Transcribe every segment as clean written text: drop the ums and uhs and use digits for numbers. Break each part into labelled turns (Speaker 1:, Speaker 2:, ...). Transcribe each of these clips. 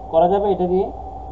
Speaker 1: করা যাবে এটা দিয়ে?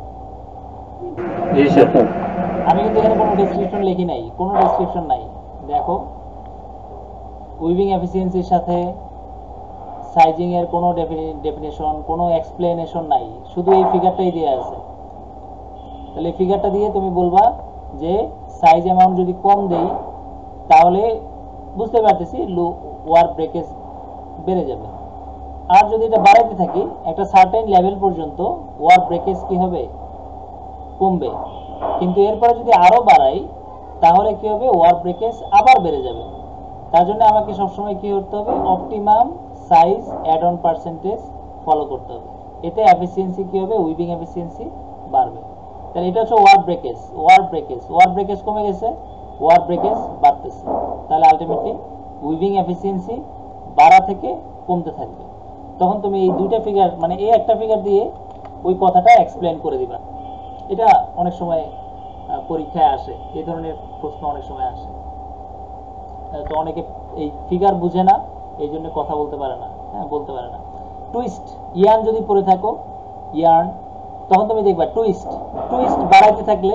Speaker 2: জি স্যার।
Speaker 1: আমি কিন্তু এখানে কোনো ডেসক্রিপশন লিখি নাই, কোনো ডেসক্রিপশন নাই। দেখো উইভিং এফিসিয়েন্সির সাথে সাইজিং এর কোনো ডেফিনেশন, কোনো এক্সপ্লেনেশন নাই, শুধু এই ফিগারটাই দেওয়া আছে। তাহলে এই ফিগারটা দিয়ে তুমি বলবা যে সাইজ অ্যামাউন্ট যদি কম দেই তাহলে বুঝতে পারতেছি ওয়ার্ক ব্রেকেজ বেড়ে যাবে, আর যদি এটা বাড়াইতে থাকি একটা সার্টেন লেভেল পর্যন্ত ওয়ার্ক ব্রেকেজ কি হবে, কমবে। কিন্তু এরপরে যদি আরো বাড়াই তাহলে কি হবে, ওয়ার্ক ব্রেকেজ আবার বেড়ে যাবে। তার জন্য আমাকে সবসময় কি করতে হবে, optimum size add on percentage follow করতে হবে। এতে এফিসিয়েন্সি কি হবে, উইভিং এফিসিয়েন্সি বাড়বে। তাহলে এটা হচ্ছে ওয়ার্ক ব্রেকেজ। ওয়ার্ক ব্রেকেজ কমে গেছে, ওয়ার্ক ব্রেকেজ বাড়তেছে, তাহলে আলটিমেটলি উইভিং এফিসিয়েন্সি বাড়া থেকে কমতে থাকবে। তখন তুমি এই দুইটা ফিগার, মানে এই একটা ফিগার দিয়ে ওই কথাটা এক্সপ্লেন করে দিবা। এটা অনেক সময় পরীক্ষায় আসে, এই ধরনের প্রশ্ন অনেক সময় আসে। তো অনেকে এই ফিগার বুঝে না, এই জন্য কথা বলতে পারে না, বলতে পারে না। টুইস্ট, ইয়ার্ন যদি পড়ে থাকো, ইয়ার্ন, তখন তুমি দেখবা টুইস্ট বাড়াইতে থাকলে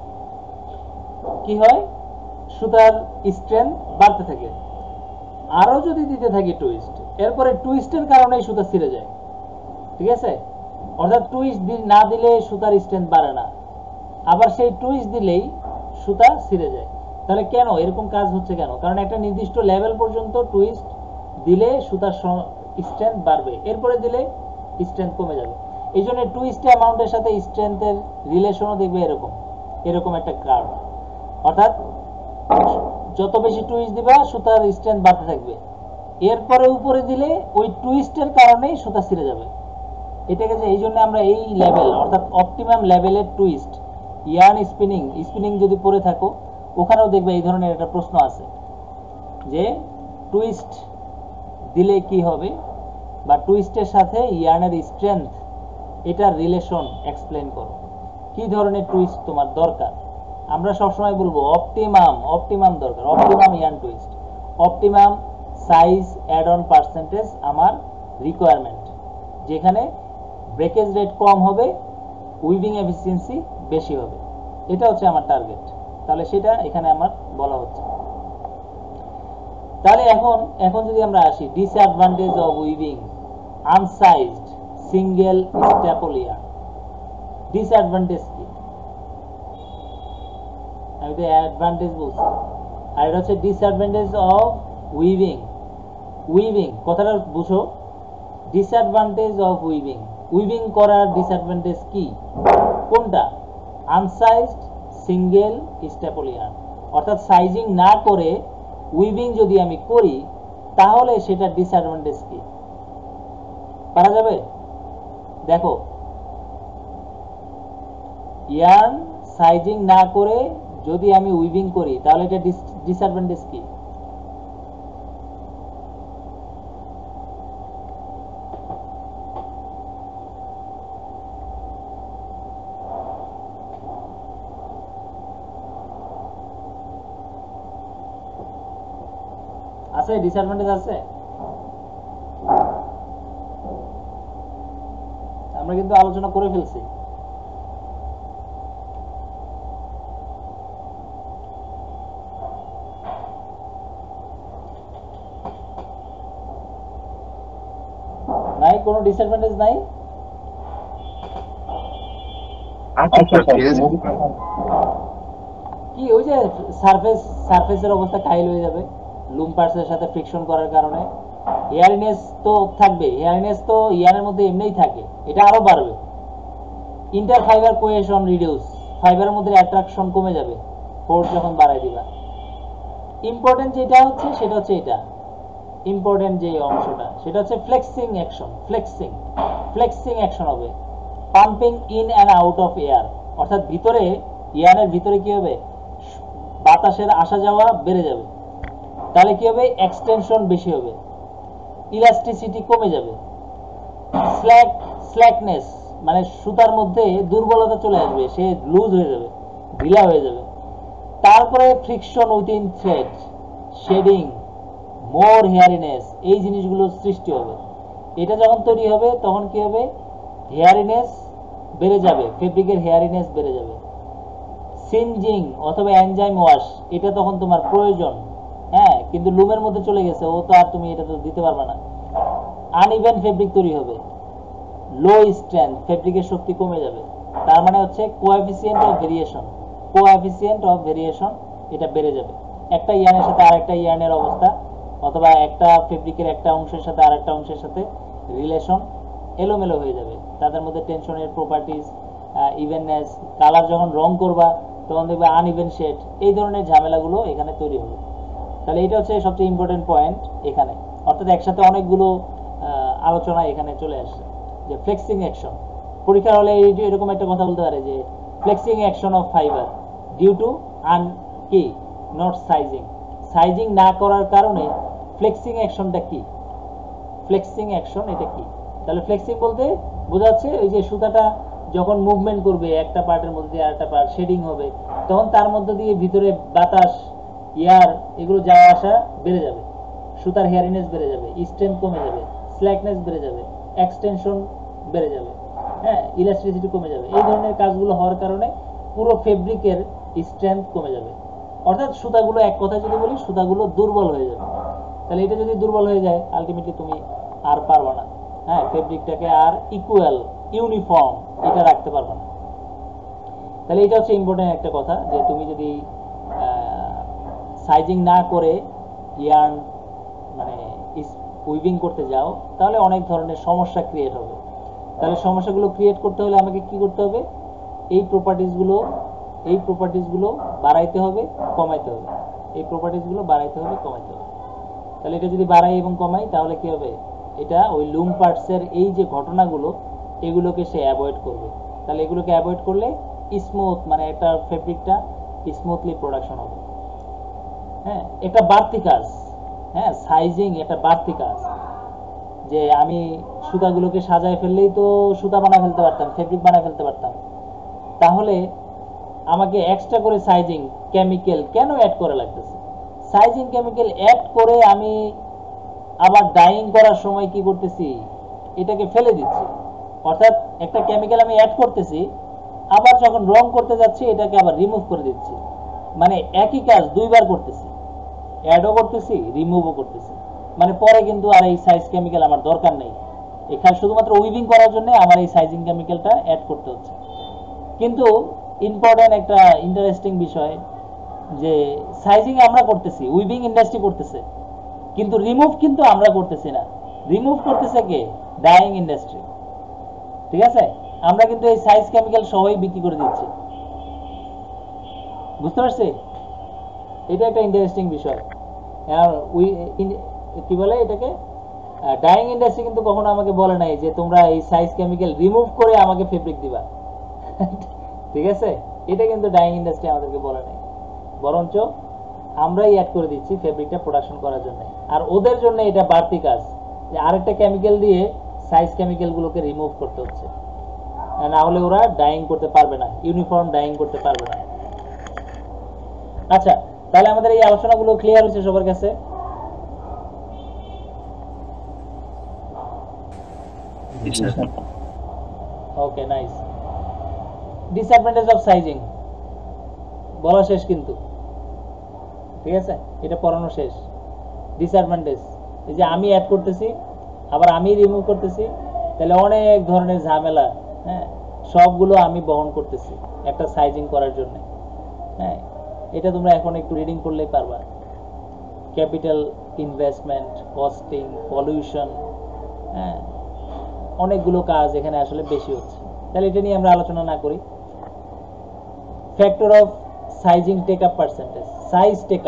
Speaker 1: কি হয়, সুতার স্ট্রেংথ বাড়তে থাকে। আরো যদি দিতে থাকি টুইস্ট, এরপরে টুইস্টের কারণে সুতা ছিঁড়ে যায়, ঠিক আছে? অর্থাৎ টুইস্ট না দিলে সুতার স্ট্রেংথ বাড়ে না, আবার সেই টুইস্ট দিলেই সুতা ছিঁড়ে যায়। তাহলে কেন এরকম কাজ হচ্ছে কেন? কারণ একটা নির্দিষ্ট লেভেল পর্যন্ত টুইস্ট দিলে সুতার স্ট্রেংথ বাড়বে, এরপরে দিলে স্ট্রেংথ কমে যাবে। এই জন্য টুইস্ট অ্যামাউন্টের সাথে স্ট্রেংথের রিলেশনও দেখবে এরকম একটা কার্ভ। অর্থাৎ যত বেশি টুইস্ট দিবা সুতার স্ট্রেংথ বাড়তে থাকবে, এরপরে উপরে দিলে ওই টুইস্টের কারণেই সুতা ছিঁড়ে যাবে। এটাকে যে এই জন্য আমরা এই লেভেল অর্থাৎ অপটিমাম লেভেলের টুইস্ট, ইয়ার্ন স্পিনিং যদি পড়ে থাকো ওখানেও দেখবে এই ধরনের একটা প্রশ্ন আছে যে টুইস্ট দিলে কি হবে, বা টুইস্টের সাথে ইয়ার্নের স্ট্রেংথ এটার রিলেশন এক্সপ্লেন করো, কি ধরনের টুইস্ট তোমার দরকার। আমরা সবসময় বলবো অপটিমাম দরকার, optimum yarn twist, optimum size add on percentage আমার রিকোয়ারমেন্ট, যেখানে ব্রেকেজ রেট কম হবে, উইভিং এফিসিয়েন্সি বেশি হবে, এটা হচ্ছে আমার টার্গেট। তাহলে সেটা এখানে আমার বলা হচ্ছে। তাহলে এখন যদি আমরা আসি disadvantage of weaving unsized single staple yarn. Disadvantage কি? আমি তো অ্যাডভান্টেজ বলছি, আর এটা হচ্ছে ডিসঅ্যাডভান্টেজ অফ উইভিং কথাটা বুঝো। ডিসঅ্যাডভান্টেজ অফ উইভিং করার ডিসঅ্যাডভান্টেজ কি, কোনটা? আনসাইজড সিঙ্গেল স্ট্যাপল ইয়ার্ন, অর্থাৎ সাইজিং না করে উইভিং যদি আমি করি তাহলে সেটা ডিসঅ্যাডভান্টেজ কি, পারা যাবে? দেখো, ইয়ার্ন সাইজিং না করে যদি আমি উইভিং করি তাহলে এটা ডিসঅ্যাডভান্টেজ কি? আছে, ডিসঅ্যাডভান্টেজ আছে। আমরা কিন্তু আলোচনা করে ফেলছি। নাই, কোনো ডিসঅ্যাডভান্টেজ নাই। কি ওই যে সারফেসের অবস্থা কাইল হয়ে যাবে লুম পার্টসের সাথে ফ্রিকশন করার কারণে। হেয়ারিনেস তো থাকবে, হেয়ারিনেস তো ইয়ারের মধ্যে এমনিই থাকে, এটা আরো বাড়বে। ইন্টার ফাইবার কোহেশন রিডিউস, ফাইবারের মধ্যে অ্যাট্রাকশন কমে যাবে ফোর্স যখন বাড়াই দিবা। ইম্পর্টেন্ট যেটা হচ্ছে সেটা হচ্ছে এটা, ইম্পর্টেন্ট যে অংশটা সেটা হচ্ছে ফ্লেক্সিং অ্যাকশন হবে। Pumping in and out of air, অর্থাৎ ভিতরে ইয়ারের ভিতরে কি হবে, বাতাসের আসা যাওয়া বেড়ে যাবে, তাহলে কি হবে, এক্সটেনশন বেশি হবে, ইলাস্টিসিটি কমে যাবে। স্ল্যাকনেস মানে সুতার মধ্যে দুর্বলতা চলে আসবে, সে লুজ হয়ে যাবে, ঢিলা হয়ে যাবে। তারপরে friction within thread, shedding, more hairiness, এই জিনিসগুলো সৃষ্টি হবে। এটা যখন তৈরি হবে তখন কি হবে, হেয়ারিনেস বেড়ে যাবে, ফেব্রিকের হেয়ারিনেস বেড়ে যাবে। সিনজিং অথবা এনজাইম ওয়াশ, এটা তখন তোমার প্রয়োজন, হ্যাঁ, কিন্তু লুমের মধ্যে চলে গেছে, ও তো আর তুমি এটা তো দিতে পারবে না। আনইভেন ফেব্রিক তৈরি হবে, লো স্ট্রেংথ, ফেব্রিকের শক্তি কমে যাবে। তার মানে হচ্ছে coefficient of variation, coefficient of variation এটা বেড়ে যাবে। একটা ইয়ার্নের সাথে আরেকটা ইয়ার্নের অবস্থা, অথবা একটা ফেব্রিকের একটা অংশের সাথে আরেকটা অংশের সাথে রিলেশন এলোমেলো হয়ে যাবে। তাদের মধ্যে টেনশনের প্রপার্টিজ, ইভেননেস, কালার যখন রং করবা তখন দেখবে আনইভেন শেড, এই ধরনের ঝামেলাগুলো এখানে তৈরি হবে। তাহলে এটা হচ্ছে সবচেয়ে ইম্পর্টেন্ট পয়েন্ট এখানে, অর্থাৎ একসাথে অনেকগুলো আলোচনা এখানে চলে আসছে। যে ফ্লেক্সিং অ্যাকশন, পরীক্ষার হলে এরকম একটা কথা বলতে পারে যে flexing action of fibre due to কি নট সাইজিং, সাইজিং না করার কারণে ফ্লেক্সিং অ্যাকশনটা কি, ফ্লেক্সিং অ্যাকশন এটা কি। তাহলে ফ্লেক্সিং বলতে বোঝাচ্ছে ওই যে সুতাটা যখন মুভমেন্ট করবে একটা পার্টের মধ্যে দিয়ে আরেকটা পার্ট শেডিং হবে, তখন তার মধ্যে দিয়ে ভিতরে বাতাস, এয়ার, এগুলো যাওয়া আসা বেড়ে যাবে, সুতার হেয়ারিনেস বেড়ে যাবে, স্ট্রেংথ কমে যাবে, স্ল্যাকনেস বেড়ে যাবে, এক্সটেনশন বেড়ে যাবে, হ্যাঁ, ইলাস্টিসিটি কমে যাবে। এই ধরনের কাজগুলো হওয়ার কারণে পুরো ফেব্রিকের স্ট্রেংথ কমে যাবে, অর্থাৎ সুতাগুলো, এক কথায় যদি বলি, সুতাগুলো দুর্বল হয়ে যাবে। তাহলে এটা যদি দুর্বল হয়ে যায় আলটিমেটলি তুমি আর পারবা না, হ্যাঁ, ফেব্রিকটাকে আর ইকুয়াল ইউনিফর্ম এটা রাখতে পারবে না। তাহলে এটা হচ্ছে ইম্পর্টেন্ট একটা কথা, যে তুমি যদি সাইজিং না করে ইয়ার্ন মানে উইভিং করতে যাও তাহলে অনেক ধরনের সমস্যা ক্রিয়েট হবে। তাহলে সমস্যাগুলো ক্রিয়েট করতে হলে আমাকে কি করতে হবে, এই প্রপার্টিসগুলো বাড়াইতে হবে, কমাইতে হবে, এই প্রপার্টিসগুলো বাড়াইতে হবে, কমাইতে হবে। তাহলে এটা যদি বাড়াই এবং কমাই তাহলে কি হবে, এটা ওই লুম পার্টসের এই যে ঘটনাগুলো এগুলোকে সে অ্যাভয়েড করবে। তাহলে এগুলোকে অ্যাভয়েড করলে স্মুথ, মানে একটা ফেব্রিকটা স্মুথলি প্রোডাকশন হবে। হ্যাঁ, এটা বাড়তি কাজ, হ্যাঁ, সাইজিং এটা বাড়তি কাজ। যে আমি সুতাগুলোকে সাজায় ফেললেই তো সুতা বানায় ফেলতে পারতাম, ফেব্রিক বানায় ফেলতে পারতাম, তাহলে আমাকে এক্সট্রা করে সাইজিং কেমিক্যাল কেন অ্যাড করা লাগতেছে? সাইজিং কেমিক্যাল অ্যাড করে আমি আবার ডাইং করার সময় কি করতেছি, এটাকে ফেলে দিচ্ছি। অর্থাৎ একটা কেমিক্যাল আমি অ্যাড করতেছি, আবার যখন রং করতে যাচ্ছি এটাকে আবার রিমুভ করে দিচ্ছি, মানে একই কাজ দুইবার করতেছি, অ্যাডও করতেছি, রিমুভও করতেছি। মানে পরে কিন্তু আর এই সাইজ কেমিক্যাল আমার দরকার নেই, এখানে শুধুমাত্র উইভিং করার জন্য আমার এই সাইজিং কেমিক্যালটা অ্যাড করতে হচ্ছে। কিন্তু ইম্পর্টেন্ট একটা ইন্টারেস্টিং বিষয়, যে সাইজিং আমরা করতেছি, উইভিং ইন্ডাস্ট্রি করতেছে, কিন্তু রিমুভ কিন্তু আমরা করতেছি না, রিমুভ করতেছে কে, ডাইং ইন্ডাস্ট্রি। ঠিক আছে, আমরা কিন্তু এই সাইজ কেমিক্যাল সহই বিক্রি করে দিচ্ছি। বুঝতে পারছি? এটা একটা ইন্টারেস্টিং বিষয়। আর কি বলে এটাকে, ডাইং ইন্ডাস্ট্রি কিন্তু কখনো আমাকে বলে নাই যে তোমরা এই সাইজ কেমিক্যাল রিমুভ করে আমাকে ফেব্রিক দিবা। ঠিক আছে, এটা কিন্তু ডাইং ইন্ডাস্ট্রি আমাদেরকে বলে নাই, বরঞ্চ আমরাই অ্যাড করে দিচ্ছি ফেব্রিকটা প্রোডাকশন করার জন্য। আর ওদের জন্য এটা বাড়তি কাজ, যে আরেকটা কেমিক্যাল দিয়ে সাইজ কেমিক্যালগুলোকে রিমুভ করতে হচ্ছে, না হলে ওরা ডাইং করতে পারবে না, ইউনিফর্ম ডাইং করতে পারবে না। আচ্ছা, তাহলে আমাদের এই আলোচনাগুলো ক্লিয়ার হচ্ছে সবার কাছে? Okay, nice. Disadvantage of sizing বলা শেষ কিন্তু, ঠিক আছে, এটা পড়ানো শেষ। ডিসঅ্যাডভান্টেজ, এই যে আমি অ্যাড করতেছি আবার আমি রিমুভ করতেছি, তাহলে অনেক ধরনের ঝামেলা, হ্যাঁ, সবগুলো আমি বহন করতেছি একটা সাইজিং করার জন্য। হ্যাঁ, এটা তোমরা এখন একটু রিডিং করলেই পারবা। ক্যাপিটাল ইনভেস্টমেন্ট, কস্টিং, পলিউশন, হ্যাঁ, অনেকগুলো কাজ এখানে আসলে বেশি হচ্ছে। তাহলে এটা নিয়ে আমরা আলোচনা না করি। Factor of sizing take up percentage, size take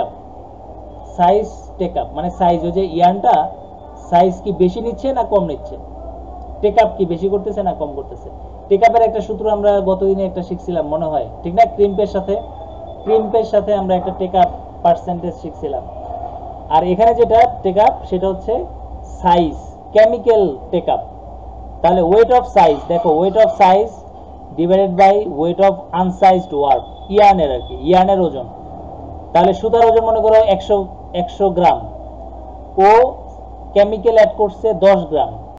Speaker 1: up মানে সাইজ, ওই যে ইয়ার্নটা সাইজ কি বেশি নিচ্ছে না কম নিচ্ছে, টেক আপ কি বেশি করতেছে না কম করতেছে। টেক আপের একটা সূত্র আমরা গতদিনে একটা শিখছিলাম মনে হয়, ঠিক না, ক্রিম্পের সাথে আমরা একটা টেক আপ পার্সেন্টেজ শিখছিলাম। আর এখানে যেটা টেক আপ সেটা হচ্ছে সাইজ কেমিক্যাল টেক আপ। তাহলে ওয়েট অফ সাইজ, দেখো weight of size divided by weight of unsized warp, ইয়ার্নের আর কি, ইয়ার্নের ওজন। তাহলে সুতার ওজন মনে করো 100 গ্রাম, ও কেমিক্যাল অ্যাড করছে 10 গ্রাম,